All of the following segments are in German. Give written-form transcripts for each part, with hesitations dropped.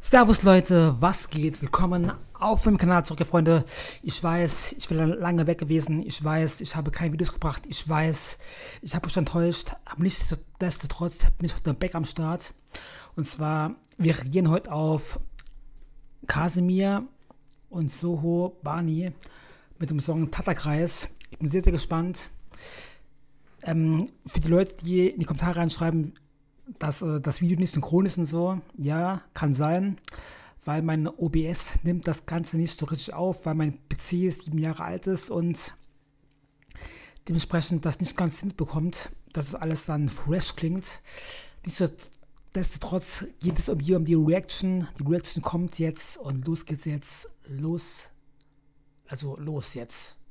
Servus Leute, was geht? Willkommen auf meinem Kanal zurück, Freunde. Ich weiß, ich bin lange weg gewesen. Ich weiß, ich habe keine Videos gebracht. Ich weiß, ich habe mich enttäuscht. Aber nichtsdestotrotz bin ich heute back am Start. Und zwar, wir reagieren heute auf Casimir und Soho Bani mit dem Song Tatterkreis. Ich bin sehr, sehr gespannt. Für die Leute, die in die Kommentare reinschreiben, dass das Video nicht synchron ist und so, ja, kann sein, weil mein OBS nimmt das Ganze nicht so richtig auf, weil mein PC 7 Jahre alt ist und dementsprechend das nicht ganz hinbekommt, dass es alles dann fresh klingt. Nichtsdestotrotz geht es hier um die Reaction. Die Reaction kommt jetzt und los geht's jetzt. Los jetzt.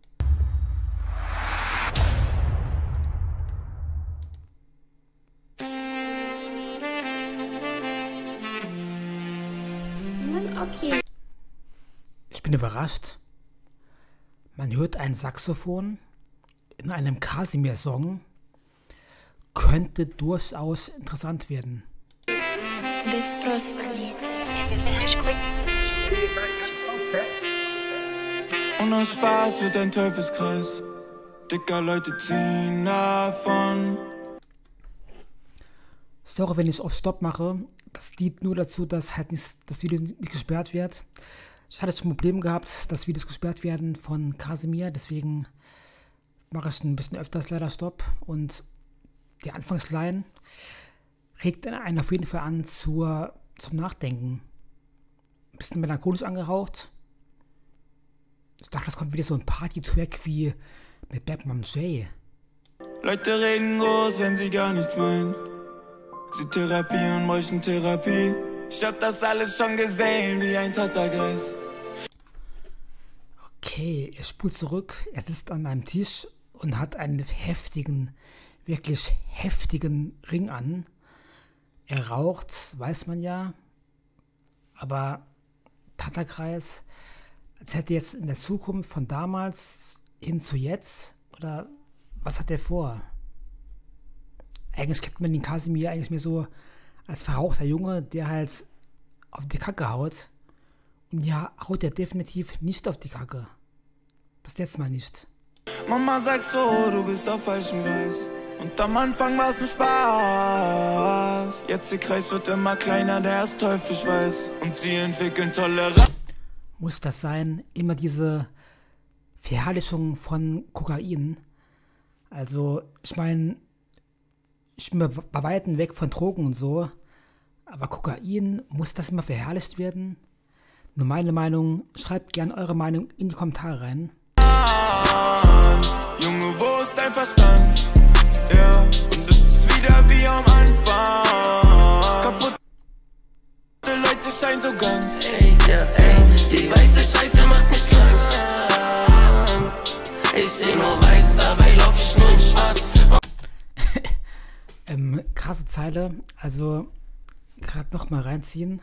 Okay. Ich bin überrascht. Man hört ein Saxophon in einem Casimir-Song. Könnte durchaus interessant werden. Без просвани. Und aus Spaß wird ein Teufelskreis. Dicker Leute ziehen davon. Sorry, wenn ich auf Stopp mache. Das dient nur dazu, dass halt das Video nicht gesperrt wird. Ich hatte schon Probleme gehabt, dass Videos gesperrt werden von Casimir. Deswegen mache ich ein bisschen öfters leider Stopp. Und die Anfangsline regt einen auf jeden Fall an zum Nachdenken. Ein bisschen melancholisch angehaucht. Ich dachte, das kommt wieder so ein Party-Track wie mit Batman J. Leute reden groß, wenn sie gar nichts meinen. Sie therapieren, bräuchten Therapie. Ich hab das alles schon gesehen, wie ein Tatterkreis. Okay, er spult zurück. Er sitzt an einem Tisch und hat einen heftigen, wirklich heftigen Ring an. Er raucht, weiß man ja. Aber Tatterkreis, als hätte jetzt in der Zukunft von damals hin zu jetzt. Oder was hat er vor? Eigentlich kennt man den Casimir eigentlich mehr so als verrauchter Junge, der halt auf die Kacke haut. Und ja, haut er definitiv nicht auf die Kacke. Bis jetzt mal nicht. Mama sagt so, du bist auf falschem Gleis. Und am Anfang war's nur Spaß. Jetzt der Kreis wird immer kleiner, der ist teuflisch weiß. Und sie entwickeln Toleranz. Muss das sein? Immer diese Verherrlichung von Kokain. Also, ich meine, ich bin bei Weitem weg von Drogen und so, aber Kokain, muss das immer verherrlicht werden? Nur meine Meinung, schreibt gern eure Meinung in die Kommentare rein. Junge, wo ist dein Verstand? Ja, und es ist wieder wie am Anfang. Kaputte Leute scheinen so ganz. Ey, ja, ey, die weiße Scheiße macht mich krank. Ich seh nur weiß, dabei lauf ich nur in schwarz. Krasse Zeile, also gerade noch mal reinziehen.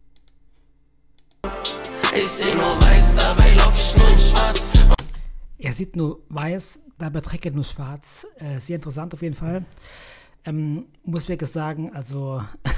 Ich seh nur weiß, dabei lauf ich nur in schwarz. Er sieht nur weiß, dabei trägt er nur schwarz. Sehr interessant auf jeden Fall. Muss wirklich sagen, also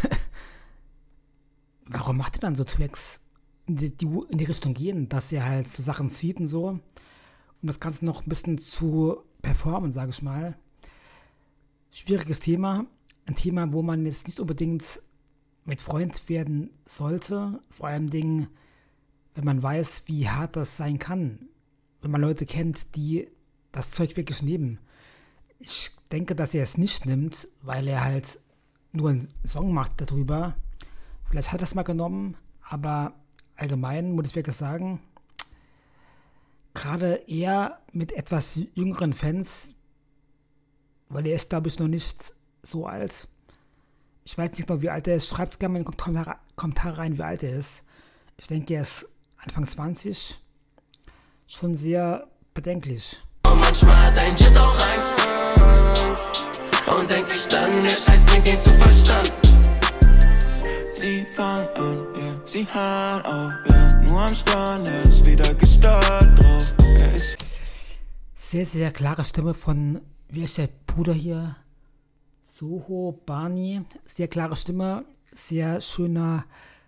warum macht er dann so Tracks, in die Richtung gehen, dass er halt so Sachen zieht und so, um das Ganze noch ein bisschen zu performen, sage ich mal. Schwieriges Thema. Ein Thema, wo man jetzt nicht unbedingt mit Freund werden sollte. Vor allem Dingen, wenn man weiß, wie hart das sein kann. Wenn man Leute kennt, die das Zeug wirklich nehmen. Ich denke, dass er es nicht nimmt, weil er halt nur einen Song macht darüber. Vielleicht hat er es mal genommen, aber allgemein muss ich wirklich sagen, gerade eher mit etwas jüngeren Fans, weil er ist, glaube ich, noch nicht so alt. Ich weiß nicht genau, wie alt er ist. Schreibt es gerne mal in die Kommentare rein, wie alt er ist. Ich denke, er ist Anfang 20. Schon sehr bedenklich. Und manchmal hat ein Jet auch Angst. Und denkt sich dann, der Scheiß bringt ihn zu Verstand. Sie fangen an, ja, sie hören auf, ja. Nur am Stern, er ist wieder gestört drauf. Er ist sehr, sehr klare Stimme von, wie ist der Bruder hier? Soho Bani, sehr klare Stimme, sehr schöner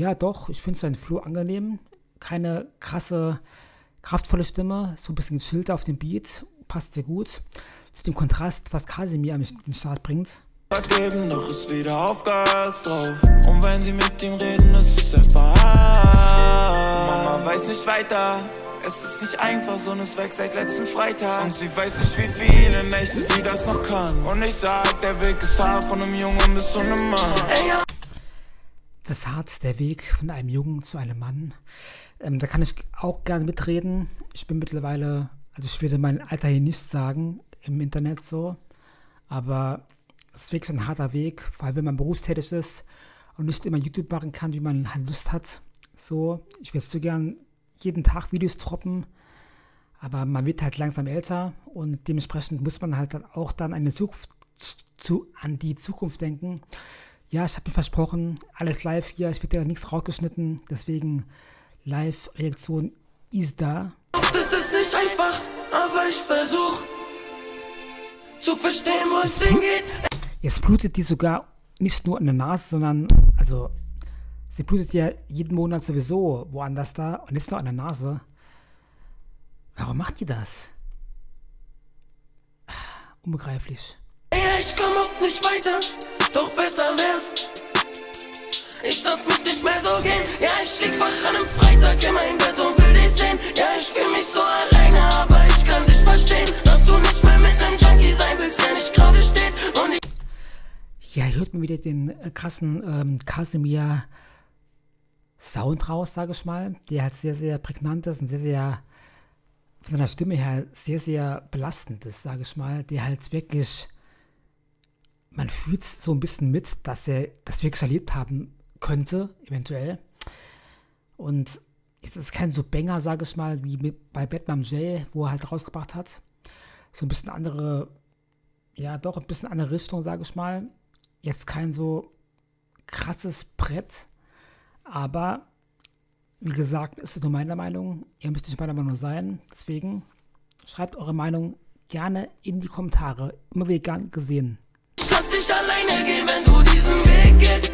Ja, doch, ich finde seinen Flow angenehm. Keine krasse, kraftvolle Stimme, so ein bisschen gechillter auf dem Beat, passt sehr gut. Zu dem Kontrast, was Casimir an den Start bringt. Geben, doch ist wieder auf Gas drauf. Und wenn sie mit ihm reden, ist es einfach Mama weiß nicht weiter. Es ist nicht einfach, Sohn ist weg seit letzten Freitag. Und sie weiß nicht, wie viele Nächte sie das noch kann. Und ich sag, der Weg ist hart von einem Jungen bis zu einem Mann. Das ist hart, der Weg von einem Jungen zu einem Mann. Da kann ich auch gerne mitreden. Ich bin mittlerweile, also ich würde mein Alter hier nicht sagen, im Internet so. Aber es ist wirklich ein harter Weg, vor allem wenn man berufstätig ist und nicht immer YouTube machen kann, wie man halt Lust hat. So, ich würde so gern jeden Tag Videos droppen, aber man wird halt langsam älter und dementsprechend muss man halt auch dann an die Zukunft denken. Ja, ich habe mir versprochen, alles live hier, es wird ja nichts rausgeschnitten, deswegen Live-Reaktion ist da. Das ist nicht einfach, aber ich versuch zu verstehen, wo es hingeht. Jetzt blutet die sogar nicht nur an der Nase, sondern, also, sie blutet ja jeden Monat sowieso woanders da und jetzt noch an der Nase. Warum macht die das? Unbegreiflich. Ja, ich komm oft nicht weiter, doch besser wär's. Ich darf mich nicht mehr so gehen. Ja, ich lieg wach an einem Freitag in meinem Bett und will dich sehen. Ja, ich fühl mich so alleine, aber ich kann dich verstehen, dass du nicht mehr mit einem Junkie sein willst, der nicht gerade steht. Und ja, hier hört man wieder den krassen Casimir Sound raus, sage ich mal, der halt sehr, sehr prägnant ist und sehr, sehr von seiner Stimme her sehr, sehr belastend ist, sage ich mal, der halt wirklich, man fühlt so ein bisschen mit, dass er das wirklich erlebt haben könnte, eventuell. Und es ist kein so Banger, sage ich mal, wie bei Batman J, wo er halt rausgebracht hat. So ein bisschen andere, ja doch, ein bisschen andere Richtung, sage ich mal. Jetzt kein so krasses Brett, aber wie gesagt, ist es nur meine Meinung. Ihr müsst nicht meiner Meinung sein. Deswegen schreibt eure Meinung gerne in die Kommentare. Immer wieder gern gesehen. lass dich alleine gehen, wenn du diesen Weg gehst.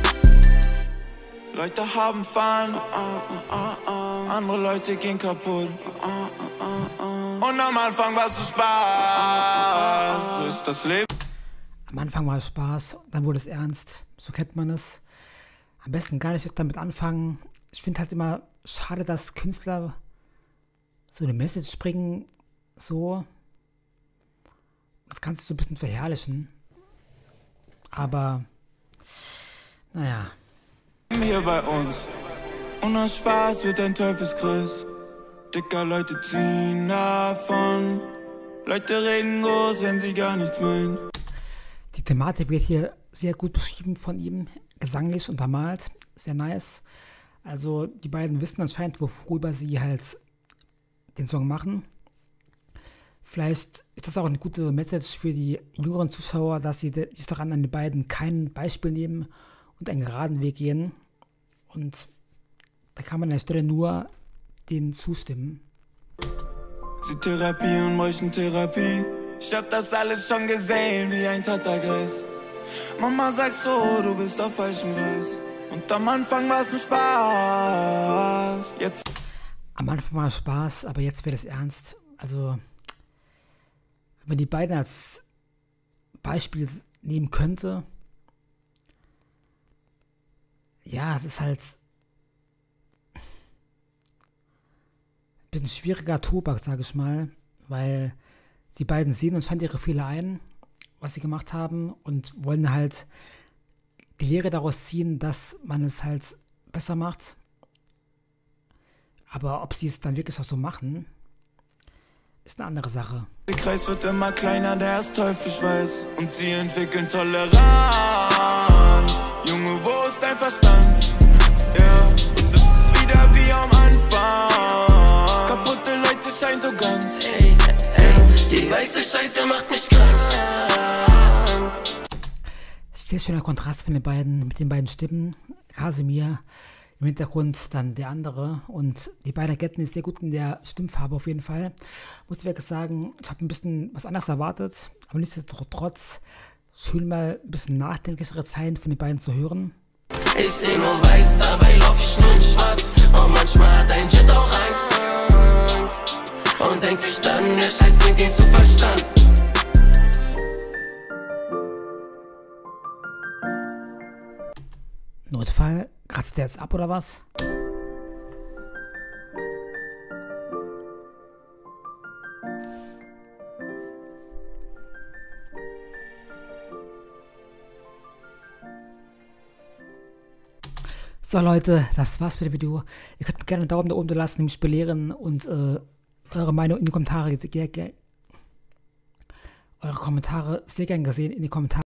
Leute haben Fun, andere Leute gehen kaputt. Und am Anfang war es Spaß, so ist das Leben. Am Anfang war es Spaß, dann wurde es ernst. So kennt man es. Am besten gar nicht jetzt damit anfangen. Ich finde halt immer schade, dass Künstler so eine Message bringen, so. Das kannst du so ein bisschen verherrlichen. Aber, naja. Hier bei uns. Und aus Spaß wird ein Teufelskreis. Dicker Leute ziehen davon. Leute reden groß, wenn sie gar nichts meinen. Die Thematik wird hier sehr gut beschrieben von ihm, gesanglich untermalt, sehr nice. Also die beiden wissen anscheinend, worüber sie halt den Song machen. Vielleicht ist das auch eine gute Message für die jüngeren Zuschauer, dass sie sich daran an die beiden kein Beispiel nehmen und einen geraden Weg gehen. Und da kann man an der Stelle nur denen zustimmen. Sie therapieren Therapie. Ich hab das alles schon gesehen wie ein Tatterkreis. Mama sagt so, du bist auf falschem Gleis. Und am Anfang war es ein Spaß. Jetzt. Am Anfang war es Spaß, aber jetzt wird es ernst. Also, wenn man die beiden als Beispiel nehmen könnte, ja, es ist halt ein bisschen schwieriger Tobak, sage ich mal, weil die beiden sehen anscheinend ihre Fehler ein, was sie gemacht haben, und wollen halt die Lehre daraus ziehen, dass man es halt besser macht. Aber ob sie es dann wirklich auch so machen, ist eine andere Sache. Der Kreis wird immer kleiner, der ist teuflisch weiß. Und sie entwickeln Toleranz. Junge, wo ist dein Verstand? Ja, das ist wieder wie am Anfang. Kaputte Leute scheinen so ganz. Hey, die weiße Scheiße macht mich krank. Sehr schöner Kontrast von den beiden, mit den beiden Stimmen. Casimir im Hintergrund, dann der andere. Und die beiden erkennen ist sehr gut in der Stimmfarbe auf jeden Fall. Muss ich wirklich sagen, ich habe ein bisschen was anderes erwartet. Aber nichtsdestotrotz schön mal ein bisschen nachdenklichere Zeilen von den beiden zu hören. Ich seh nur weiß, dabei lauf ich nur in schwarz. Und manchmal hat ein Jet auch Angst. Und denkt sich dann, der Scheiß bringt ihn zu Verstand. Notfall? Kratzt der jetzt ab oder was? So Leute, das war's mit dem Video. Ihr könnt mir gerne einen Daumen da oben da lassen, mich belehren und eure Meinung in die Kommentare, eure Kommentare sehr gern gesehen in die Kommentare.